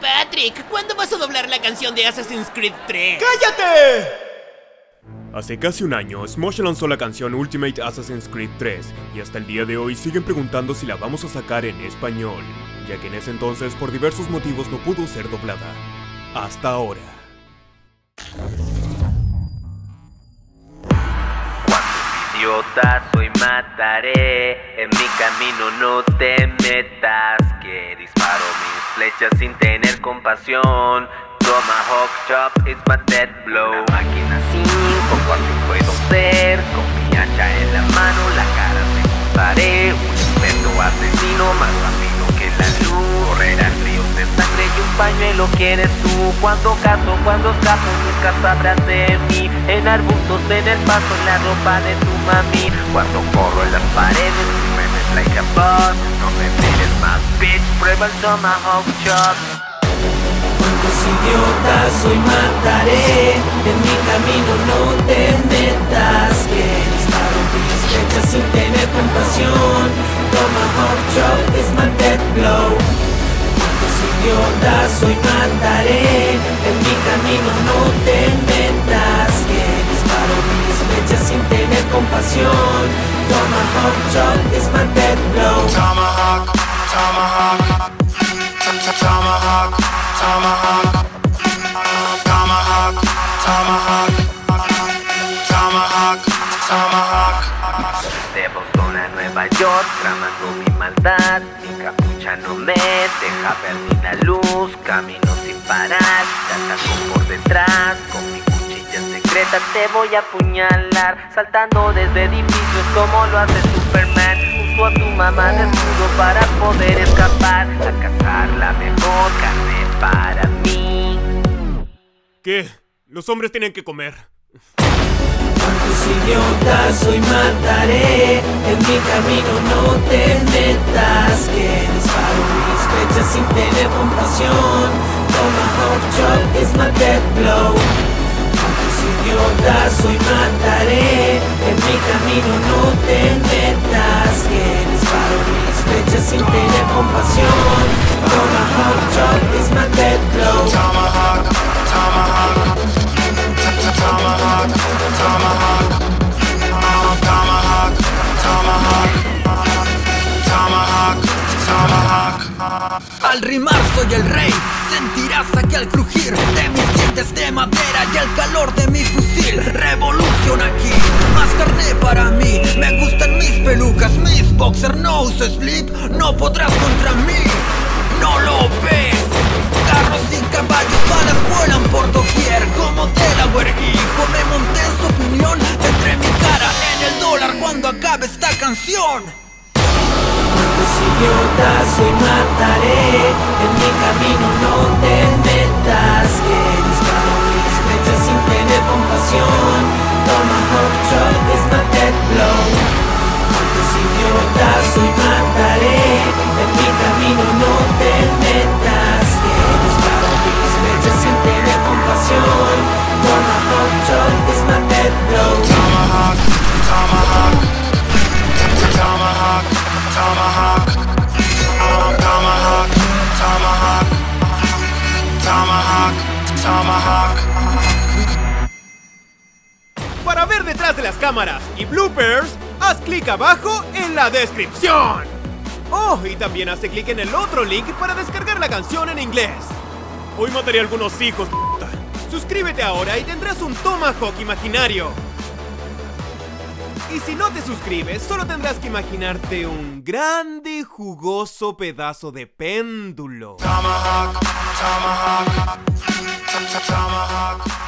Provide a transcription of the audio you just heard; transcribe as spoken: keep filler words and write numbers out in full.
Patrick, ¿cuándo vas a doblar la canción de Assassin's Creed tres? ¡Cállate! Hace casi un año, Smosh lanzó la canción Ultimate Assassin's Creed tres, y hasta el día de hoy siguen preguntando si la vamos a sacar en español, ya que en ese entonces por diversos motivos no pudo ser doblada. Hasta ahora. Idiota, soy mataré. En mi camino no te metas, que disparo mis flechas sin tener compasión. Tomahawk chop is my death blow. Una máquina cinco, cuatro puedo ser. Con mi hacha en la mano, la cara te cortaré. Un experto asesino, más rápido que la luz. Correrán ríos de sangre y un pañuelo que eres tú. Cuando cazo, cuando escapo, nunca sabrás de mí. En arbustos, en el paso, en la ropa de tu mami. Cuando corro en las paredes, me ves like a boss. No me mires más, bitch, prueba el Tomahawk chop. Cuántos idiotas hoy mataré. En mi camino no te metas, que disparo mis flechas sin tener compasión. Tomahawk chop is my death blow. Cuántos idiotas hoy mataré. En mi camino no te metas, que disparo mis flechas sin tener compasión. Tomahawk chop is my death blow. Tomahawk, tomahawk, tomahawk, tomahawk, tomahawk, tomahawk, tomahawk, tomahawk. De Boston a Nueva York, tramando mi maldad. Mi capucha no me deja ver ni la luz. Camino sin parar, te ataco por detrás. Con mi cuchilla secreta te voy a apuñalar. Saltando desde edificios como lo hace Superman. Uso a tu mamá de escudo para poder escapar. A cazar la mejor carne para mí. ¿Qué? Los hombres tienen que comer. Cuántos idiotas hoy mataré. En mi camino no te metas, que disparo mis flechas sin tener compasión. Tomahawk chop is my death blow. Cuántos idiotas hoy mataré. En mi camino no te metas, que disparo mis flechas sin tener compasión. Tomahawk chop is my death blow. Tomahawk, tomahawk, tomahawk, tomahawk, tomahawk, tomahawk, tomahawk, tomahawk. Al rimar soy el rey, sentirás aquí al crujir de mis dientes de madera y el calor de mi fusil. Revolución aquí, más carne para mí. Me gustan mis pelucas, mis boxer nose sleep. No podrás contra mí, no lo ves. Carros y caballos, balas vuelan por doquier. Como Delaware, hijo, me monté en su opinión. Tendré mi cara en el dólar cuando acabe esta canción. Cuántos idiotas hoy mataré. En mi camino no te metas, que disparo mis flechas sin tener compasión. Tomahawk chop is my death blow. Cuántos idiotas hoy mataré. En mi camino no te metas, que disparo mis flechas sin tener compasión. Tomahawk chop is my death blow. Tomahawk, tomahawk, tomahawk, tomahawk, tomahawk, tomahawk, tomahawk, tomahawk. Para ver detrás de las cámaras y bloopers, haz clic abajo en la descripción. Oh, y también haz clic en el otro link para descargar la canción en inglés. Hoy mataré a algunos hijos de puta. Suscríbete ahora y tendrás un Tomahawk imaginario. Y si no te suscribes, solo tendrás que imaginarte un grande y jugoso pedazo de péndulo. Tomahawk, tomahawk, tomahawk.